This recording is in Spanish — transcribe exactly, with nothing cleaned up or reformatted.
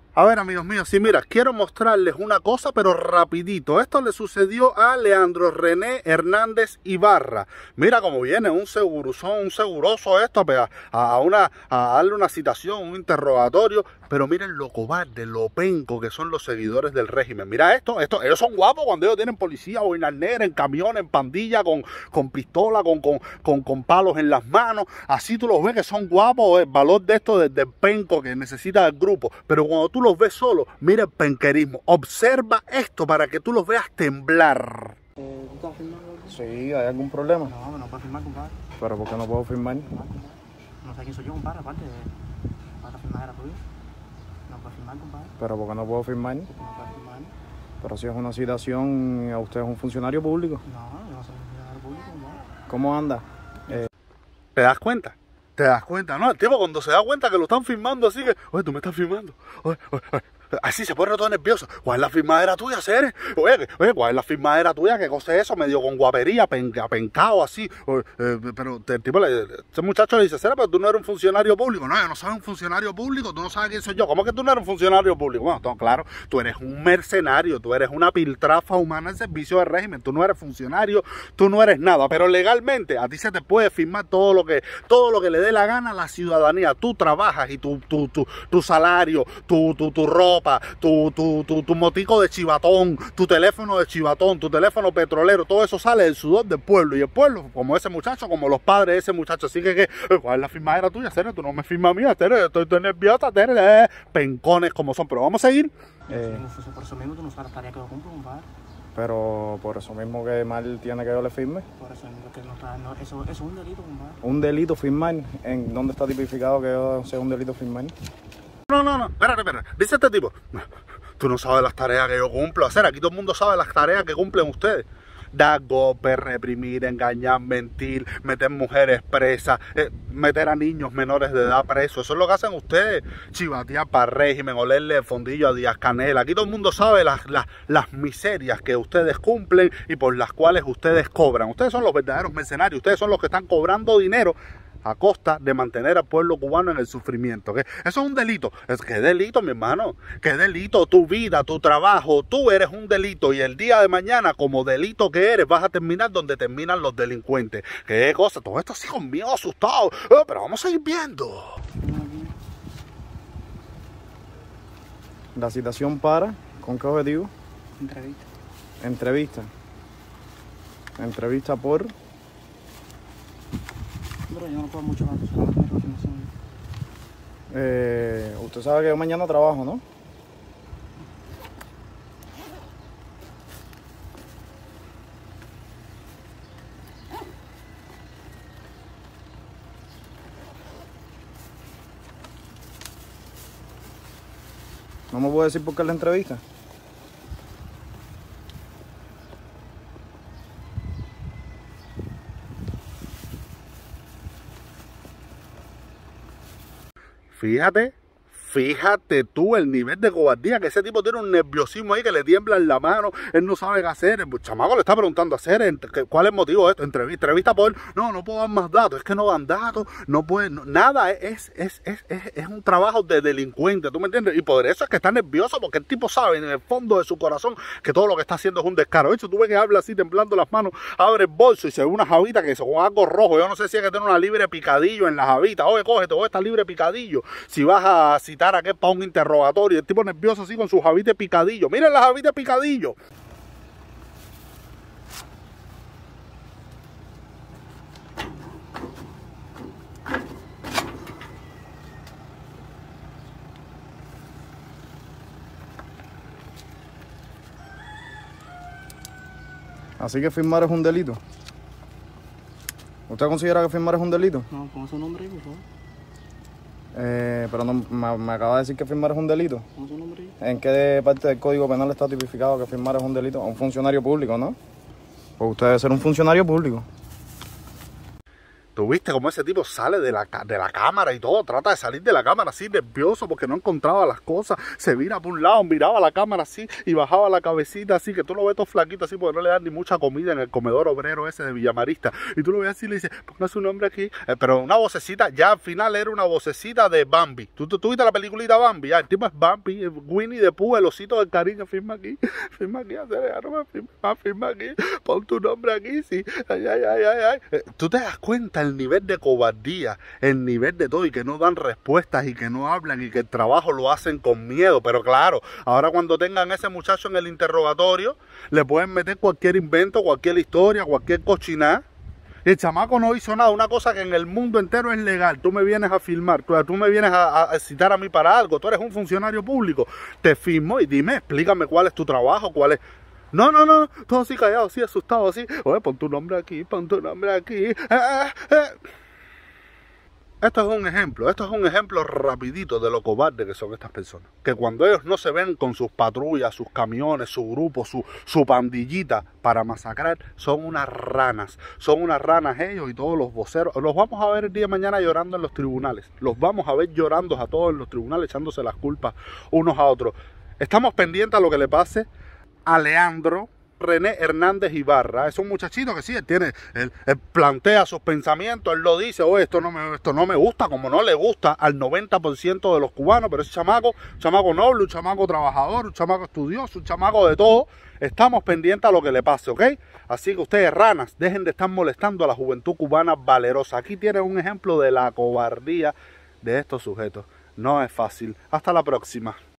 A ver, amigos míos, sí, mira, quiero mostrarles una cosa, pero rapidito. Esto le sucedió a Leandro René Hernández Ibarra. Mira cómo viene un seguruzón, un seguroso esto, a, a, una, a darle una citación, un interrogatorio. Pero miren lo cobarde, lo penco que son los seguidores del régimen. Mira esto, esto ellos son guapos cuando ellos tienen policía, boinas negras, en camiones, en pandilla, con, con pistola, con, con, con, con palos en las manos. Así tú los ves que son guapos, el valor de esto del, del penco que necesita el grupo. Pero cuando tú los ves solos, mira el penquerismo. Observa esto para que tú los veas temblar. Eh, ¿Tú estás firmando? Sí, ¿hay algún problema? No, no puedo firmar, compadre. ¿Pero por qué no puedo firmar? No sé quién soy yo, compadre, aparte de... Para firmar era tuyo. No puedo firmar, compadre. ¿Pero por qué no puedo firmar? No puedo firmar. Pero si es una citación, usted es un funcionario público. No, yo no soy un funcionario público, compadre. ¿Cómo anda? Eh... ¿Te das cuenta? ¿Te das cuenta? No, el tipo cuando se da cuenta que lo están filmando así que... Oye, tú me estás filmando. Oye, oye, oye. Así se pone todo nervioso. ¿Cuál es la firmadera tuya, Ceres? Oye, oye, ¿cuál es la firmadera tuya? ¿Qué cosa es eso? Medio con guapería, penca, pencado así. Oye, eh, pero el tipo, le, ese muchacho le dice, Ceres, pero tú no eres un funcionario público. No, yo no soy un funcionario público, tú no sabes quién soy yo. ¿Cómo que tú no eres un funcionario público? Bueno, todo claro, tú eres un mercenario, tú eres una piltrafa humana en servicio del régimen. Tú no eres funcionario, tú no eres nada. Pero legalmente a ti se te puede firmar todo lo que, todo lo que le dé la gana a la ciudadanía. Tú trabajas y tu, tu, tu, tu salario, tu, tu, tu ropa, Tu, tu, tu, tu motico de chivatón, tu teléfono de chivatón, tu teléfono petrolero, todo eso sale del sudor del pueblo. Y el pueblo, como ese muchacho, como los padres de ese muchacho. Así que, que ¿cuál es la firmadera tuya, Tere? Tú no me firmas mía, Tere. Estoy, estoy nerviosa, Tere. Eh, pencones como son. Pero vamos a seguir. Eh... Por eso mismo tú no sabes la tarea que yo cumplo, compadre. Pero por eso mismo que mal tiene que yo le firme. Por eso mismo que no está, no, eso, eso es un delito, compadre. ¿Un delito firmar? ¿En dónde está tipificado que yo sea un delito firmar? No, no, no, espérate, espérate. Dice este tipo, tú no sabes las tareas que yo cumplo. Hacer, aquí todo el mundo sabe las tareas que cumplen ustedes. Dar golpes, reprimir, engañar, mentir, meter mujeres presas, eh, meter a niños menores de edad presos. Eso es lo que hacen ustedes. Chivatear para el régimen, olerle el fondillo a Díaz Canel. Aquí todo el mundo sabe las, las, las miserias que ustedes cumplen y por las cuales ustedes cobran. Ustedes son los verdaderos mercenarios. Ustedes son los que están cobrando dinero a costa de mantener al pueblo cubano en el sufrimiento. ¿Okay? Eso es un delito. Es que delito, mi hermano. ¿Qué delito? Tu vida, tu trabajo, tú eres un delito y el día de mañana, como delito que eres, vas a terminar donde terminan los delincuentes. ¿Qué cosa? Todo esto así conmigo asustado. Eh, pero vamos a ir viendo. La citación para, ¿con qué objetivo? Entrevista. Entrevista. Entrevista por... Pero yo no puedo mucho más, solamente la afirmación. Eh, usted sabe que yo mañana trabajo, ¿no? ¿No me puede decir por qué es la entrevista? Fíjate, fíjate tú el nivel de cobardía que ese tipo tiene, un nerviosismo ahí que le tiembla en la mano, él no sabe qué hacer, el chamaco le está preguntando a hacer, ¿cuál es el motivo de esto? Entrevista, entrevista por, no, no puedo dar más datos, es que no dan datos, no puede, no, nada, es, es, es, es, es un trabajo de delincuente, ¿tú me entiendes? Y por eso es que está nervioso, porque el tipo sabe en el fondo de su corazón que todo lo que está haciendo es un descaro. De hecho, tú ves que habla así, temblando las manos, abre el bolso y se ve una jabita que es con algo rojo, yo no sé si es que tiene una libre picadillo en la jabita, oye, cógete, oye, esta libre picadillo, si vas a citar a qué para un interrogatorio, el tipo nervioso así con su jabita picadillo, miren la jabita picadillo. Así que firmar es un delito. ¿Usted considera que firmar es un delito? No, pon su nombre ahí, por favor. Eh, pero no, me, me acaba de decir que firmar es un delito. Pon su nombre ahí. ¿En qué parte del Código Penal está tipificado que firmar es un delito? A un funcionario público, ¿no? Pues usted debe ser un funcionario público. ¿Tú viste cómo ese tipo sale de la, de la cámara y todo? Trata de salir de la cámara así nervioso porque no encontraba las cosas. Se vira por un lado, miraba la cámara así y bajaba la cabecita así, que tú lo ves todo flaquito así porque no le dan ni mucha comida en el comedor obrero ese de Villamarista. Y tú lo ves así y le dices, ponga su nombre aquí. Eh, pero una vocecita, ya al final era una vocecita de Bambi. ¿Tú, tú, tú viste la peliculita Bambi? Ya, el tipo es Bambi, Winnie the Pooh, el osito del cariño. Firma aquí, firma aquí, no firma, firma aquí. Pon tu nombre aquí, sí. Ay, ay, ay, ay, ay. Eh, tú te das cuenta el nivel de cobardía, el nivel de todo, y que no dan respuestas y que no hablan y que el trabajo lo hacen con miedo. Pero claro, ahora cuando tengan a ese muchacho en el interrogatorio, le pueden meter cualquier invento, cualquier historia, cualquier cochinada. El chamaco no hizo nada, una cosa que en el mundo entero es legal. Tú me vienes a filmar, tú, tú me vienes a, a citar a mí para algo, tú eres un funcionario público, te filmo y dime, explícame cuál es tu trabajo, cuál es... No, no, no, todo así callado, así asustado, así. Oye, pon tu nombre aquí, pon tu nombre aquí. Eh, eh, eh. Esto es un ejemplo, esto es un ejemplo rapidito de lo cobarde que son estas personas. Que cuando ellos no se ven con sus patrullas, sus camiones, su grupo, su, su pandillita para masacrar, son unas ranas. Son unas ranas ellos y todos los voceros. Los vamos a ver el día de mañana llorando en los tribunales. Los vamos a ver llorando a todos en los tribunales, echándose las culpas unos a otros. Estamos pendientes a lo que le pase a Leandro René Hernández Ibarra. Es un muchachito que sí, él tiene, él, él plantea sus pensamientos, él lo dice, oye, esto no me, esto no me gusta, como no le gusta al noventa por ciento de los cubanos, pero ese chamaco, un chamaco noble, un chamaco trabajador, un chamaco estudioso, un chamaco de todo. Estamos pendientes a lo que le pase, ¿ok? Así que ustedes, ranas, dejen de estar molestando a la juventud cubana valerosa. Aquí tienen un ejemplo de la cobardía de estos sujetos. No es fácil. Hasta la próxima.